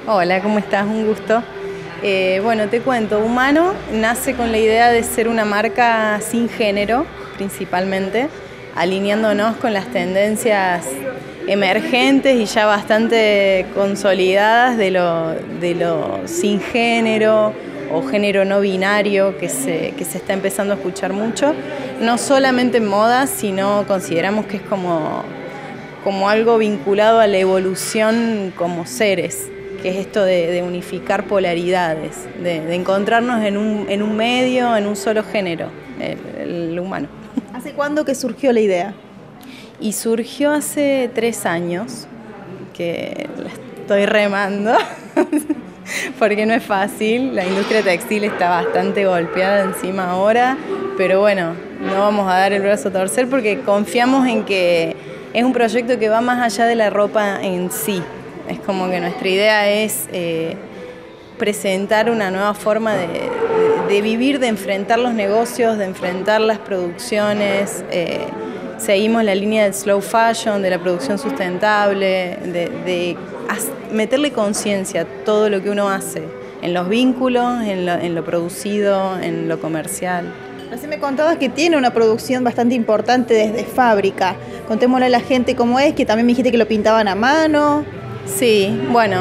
Hola, ¿cómo estás? Un gusto. Bueno, te cuento, Humano nace con la idea de ser una marca sin género, principalmente, alineándonos con las tendencias emergentes y ya bastante consolidadas de lo sin género o género no binario que se está empezando a escuchar mucho, no solamente en moda, sino consideramos que es como algo vinculado a la evolución como seres, que es esto de unificar polaridades, de encontrarnos en un medio, en un solo género, el humano. ¿Hace cuándo que surgió la idea? Y surgió hace 3 años, que la estoy remando, porque no es fácil, la industria textil está bastante golpeada encima ahora, pero bueno, no vamos a dar el brazo a torcer porque confiamos en que es un proyecto que va más allá de la ropa en sí. Es como que nuestra idea es presentar una nueva forma de vivir, de enfrentar los negocios, de enfrentar las producciones. Seguimos la línea del slow fashion, de la producción sustentable, de meterle conciencia a todo lo que uno hace, en los vínculos, en lo producido, en lo comercial. Recién me contabas que tiene una producción bastante importante desde fábrica. Contémosle a la gente cómo es, que también me dijiste que lo pintaban a mano. Sí, bueno,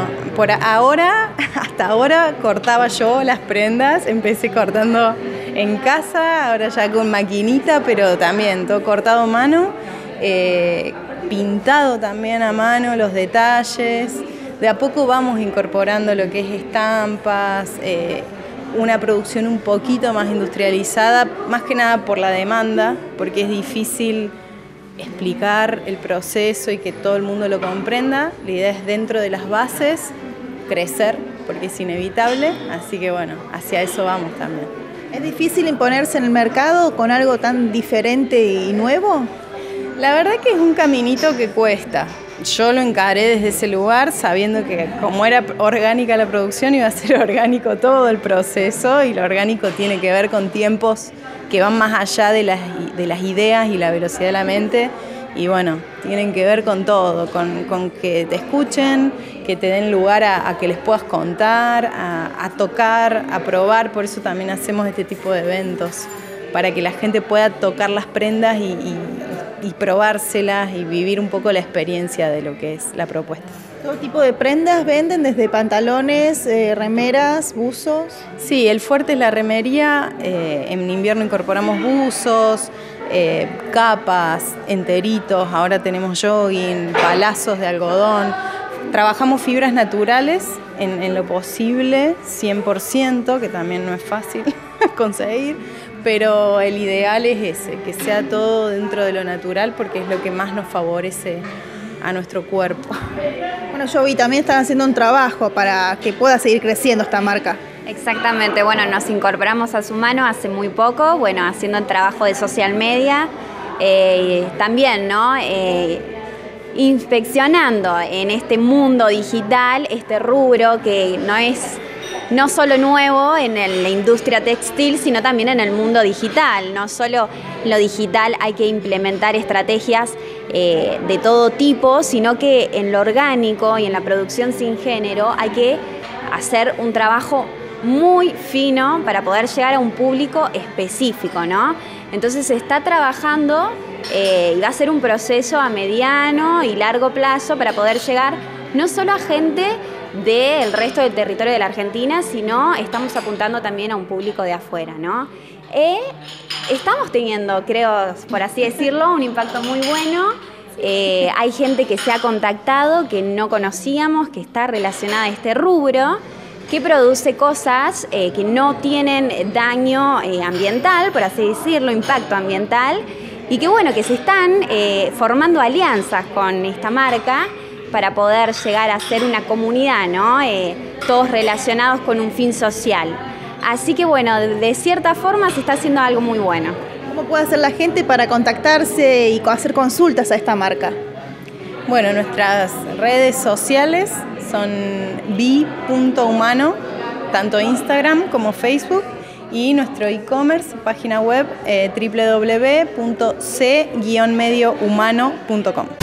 hasta ahora cortaba yo las prendas, empecé cortando en casa, ahora ya con maquinita, pero también todo cortado a mano, pintado también a mano los detalles. De a poco vamos incorporando lo que es estampas, una producción un poquito más industrializada, más que nada por la demanda, porque es difícil explicar el proceso y que todo el mundo lo comprenda. La idea es dentro de las bases crecer, porque es inevitable, así que bueno, hacia eso vamos también. ¿Es difícil imponerse en el mercado con algo tan diferente y nuevo? La verdad que es un caminito que cuesta. Yo lo encaré desde ese lugar sabiendo que como era orgánica la producción iba a ser orgánico todo el proceso, y lo orgánico tiene que ver con tiempos que van más allá de las ideas y la velocidad de la mente, y bueno, tienen que ver con todo, con que te escuchen, que te den lugar a que les puedas contar, a tocar, a probar. Por eso también hacemos este tipo de eventos, para que la gente pueda tocar las prendas y probárselas y vivir un poco la experiencia de lo que es la propuesta. ¿Todo tipo de prendas venden, desde pantalones, remeras, buzos? Sí, el fuerte es la remería. En invierno incorporamos buzos, capas, enteritos, ahora tenemos jogging, palazos de algodón. Trabajamos fibras naturales en lo posible, 100%, que también no es fácil conseguir, pero el ideal es ese, que sea todo dentro de lo natural, porque es lo que más nos favorece a nuestro cuerpo. Bueno, yo vi también están haciendo un trabajo para que pueda seguir creciendo esta marca. Exactamente, bueno, nos incorporamos a Humano hace muy poco, bueno, haciendo el trabajo de social media, también, ¿no? Inspeccionando en este mundo digital, este rubro que no solo nuevo en la industria textil, sino también en el mundo digital. No solo en lo digital hay que implementar estrategias de todo tipo, sino que en lo orgánico y en la producción sin género hay que hacer un trabajo muy fino para poder llegar a un público específico, ¿no? Entonces se está trabajando y va a ser un proceso a mediano y largo plazo para poder llegar no solo a gente del resto del territorio de la Argentina, sino estamos apuntando también a un público de afuera, ¿no? Estamos teniendo, creo, por así decirlo, un impacto muy bueno. Hay gente que se ha contactado, que no conocíamos, que está relacionada a este rubro, que produce cosas que no tienen daño ambiental, por así decirlo, impacto ambiental, y que bueno, que se están formando alianzas con esta marca para poder llegar a ser una comunidad, ¿no? Todos relacionados con un fin social. Así que bueno, de cierta forma se está haciendo algo muy bueno. ¿Cómo puede hacer la gente para contactarse y hacer consultas a esta marca? Bueno, nuestras redes sociales son bi.humano, tanto Instagram como Facebook, y nuestro e-commerce, página web www.c-mediohumano.com.